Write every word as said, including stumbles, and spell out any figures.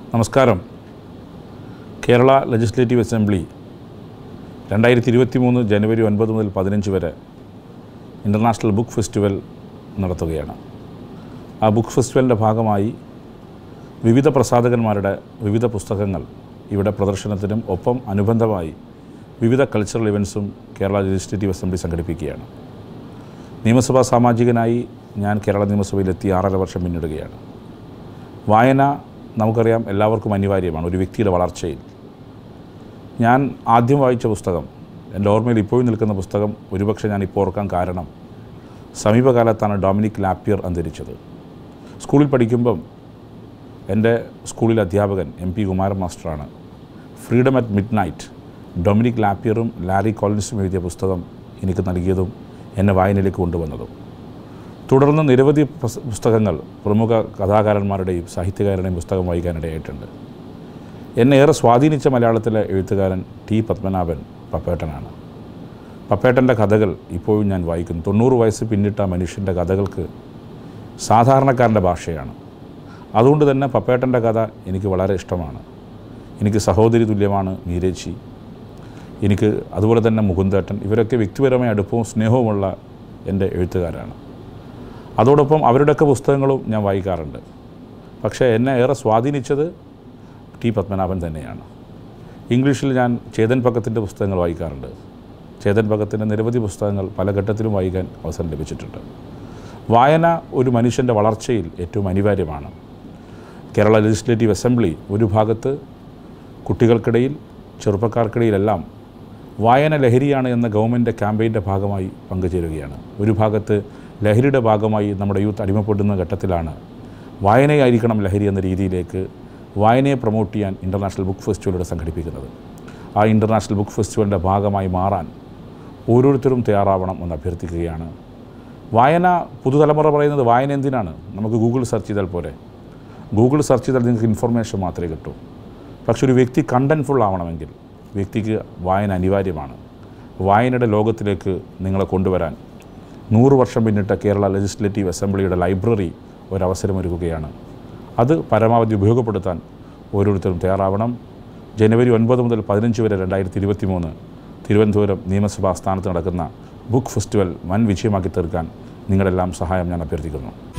നമസ്കാരം. Kerala legislative assembly രണ്ടായിരത്തി ഇരുപത്തി മൂന്ന് ജനുവരി ഒൻപത് മുതൽ പതിനഞ്ച് വരെ ഇൻ്റർനാഷണൽ ബുക്ക് ഫെസ്റ്റിവൽ നടത്തുകയാണ്. ആ ബുക്ക് ഫെസ്റ്റിവലിൻ്റെ ഭാഗമായി വിവിധ പ്രസാധകന്മാരുടെ വിവിധ പുസ്തകങ്ങൾ ഇവിടെ പ്രദർശനത്തിനും ഒപ്പം അനുബന്ധമായി വിവിധ കൾച്ചറൽ ഇവൻറ്റ്സും കേരള ലെജിസ്ലേറ്റീവ് അസംബ്ലി സംഘടിപ്പിക്കുകയാണ്. നിയമസഭാ സാമാജികനായി ഞാൻ കേരള നിയമസഭയിലെത്തി ആറര വർഷം പിന്നിടുകയാണ്. വായന നമുക്കറിയാം എല്ലാവർക്കും അനിവാര്യമാണ് ഒരു വ്യക്തിയുടെ വളർച്ചയിൽ. ഞാൻ ആദ്യം വായിച്ച പുസ്തകം, എൻ്റെ ഓർമ്മയിൽ ഇപ്പോഴും നിൽക്കുന്ന പുസ്തകം ഒരുപക്ഷെ ഞാൻ ഇപ്പോൾ ഓർക്കാൻ കാരണം സമീപകാലത്താണ് ഡൊമിനിക് ലാപ്പിയർ അന്തരിച്ചത്. സ്കൂളിൽ പഠിക്കുമ്പം എൻ്റെ സ്കൂളിലെ അധ്യാപകൻ എം പി കുമാരൻ മാസ്റ്ററാണ് ഫ്രീഡം അറ്റ് മിഡ് നൈറ്റ് ഡൊമിനിക് ലാപ്പിയറും ലാരി കോളിൻസും എഴുതിയ പുസ്തകം എനിക്ക് നൽകിയതും എന്നെ വായനയിലേക്ക് കൊണ്ടുവന്നതും. തുടർന്ന് നിരവധി പുസ്തകങ്ങൾ പ്രമുഖ കഥാകാരന്മാരുടെയും സാഹിത്യകാരുടെയും പുസ്തകം വായിക്കാനിടയായിട്ടുണ്ട്. എന്നെ ഏറെ സ്വാധീനിച്ച മലയാളത്തിലെ എഴുത്തുകാരൻ ടി പത്മനാഭൻ പപ്പേട്ടനാണ്. പപ്പേട്ടൻ്റെ കഥകൾ ഇപ്പോഴും ഞാൻ വായിക്കുന്നു. തൊണ്ണൂറ് വയസ്സ് പിന്നിട്ട മനുഷ്യൻ്റെ കഥകൾക്ക് സാധാരണക്കാരൻ്റെ ഭാഷയാണ്. അതുകൊണ്ട് തന്നെ പപ്പേട്ടൻ്റെ കഥ എനിക്ക് വളരെ ഇഷ്ടമാണ്. എനിക്ക് സഹോദരി തുല്യമാണ് മീരേച്ചി, എനിക്ക് അതുപോലെ തന്നെ മുകുന്ദേട്ടൻ. ഇവരൊക്കെ വ്യക്തിപരമായ അടുപ്പവും സ്നേഹവുമുള്ള എൻ്റെ എഴുത്തുകാരാണ്. അതോടൊപ്പം അവരുടെയൊക്കെ പുസ്തകങ്ങളും ഞാൻ വായിക്കാറുണ്ട്. പക്ഷേ എന്നെ ഏറെ സ്വാധീനിച്ചത് ടി പത്മനാഭൻ തന്നെയാണ്. ഇംഗ്ലീഷിൽ ഞാൻ ചേതൻ ഭഗത്തിൻ്റെ പുസ്തകങ്ങൾ വായിക്കാറുണ്ട്. ചേതൻ ഭഗത്തിൻ്റെ നിരവധി പുസ്തകങ്ങൾ പല ഘട്ടത്തിലും വായിക്കാൻ അവസരം ലഭിച്ചിട്ടുണ്ട്. വായന ഒരു മനുഷ്യൻ്റെ വളർച്ചയിൽ ഏറ്റവും അനിവാര്യമാണ്. കേരള ലെജിസ്ലേറ്റീവ് അസംബ്ലി ഒരു ഭാഗത്ത് കുട്ടികൾക്കിടയിൽ ചെറുപ്പക്കാർക്കിടയിലെല്ലാം വായന ലഹരിയാണ് എന്ന ഗവൺമെൻറ് ക്യാമ്പയിൻ്റെ ഭാഗമായി പങ്കുചേരുകയാണ്. ഒരു ഭാഗത്ത് ലഹരിയുടെ ഭാഗമായി നമ്മുടെ യൂത്ത് അടിമപ്പെടുന്ന ഘട്ടത്തിലാണ് വായനയായിരിക്കണം ലഹരി എന്ന രീതിയിലേക്ക് വായനയെ പ്രൊമോട്ട് ചെയ്യാൻ ഇൻ്റർനാഷണൽ ബുക്ക് ഫെസ്റ്റിവലിലൂടെ സംഘടിപ്പിക്കുന്നത്. ആ ഇൻ്റർനാഷണൽ ബുക്ക് ഫെസ്റ്റിവലിൻ്റെ ഭാഗമായി മാറാൻ ഓരോരുത്തരും തയ്യാറാവണം എന്ന് അഭ്യർത്ഥിക്കുകയാണ്. വായന പുതുതലമുറ പറയുന്നത് വായന എന്തിനാണ്? നമുക്ക് ഗൂഗിൾ സെർച്ച് ചെയ്താൽ പോരെ. ഗൂഗിൾ സെർച്ച് ചെയ്താൽ നിങ്ങൾക്ക് ഇൻഫർമേഷൻ മാത്രമേ കിട്ടൂ. പക്ഷെ ഒരു വ്യക്തി കണ്ടൻറ്റ്ഫുൾ ആവണമെങ്കിൽ വ്യക്തിക്ക് വായന അനിവാര്യമാണ്. വായനയുടെ ലോകത്തിലേക്ക് നിങ്ങളെ കൊണ്ടുവരാൻ നൂറ് വർഷം പിന്നിട്ട കേരള ലെജിസ്ലേറ്റീവ് അസംബ്ലിയുടെ ലൈബ്രറി ഒരവസരമൊരുക്കുകയാണ്. അത് പരമാവധി ഉപയോഗപ്പെടുത്താൻ ഓരോരുത്തരും തയ്യാറാവണം. ജനുവരി ഒൻപത് മുതൽ പതിനഞ്ച് വരെ രണ്ടായിരത്തി ഇരുപത്തി മൂന്ന് തിരുവനന്തപുരം നിയമസഭാ സ്ഥാനത്ത് നടക്കുന്ന ബുക്ക് ഫെസ്റ്റിവൽ വൻ വിജയമാക്കി തീർക്കാൻ നിങ്ങളെല്ലാം സഹായം ഞാൻ അഭ്യർത്ഥിക്കുന്നു.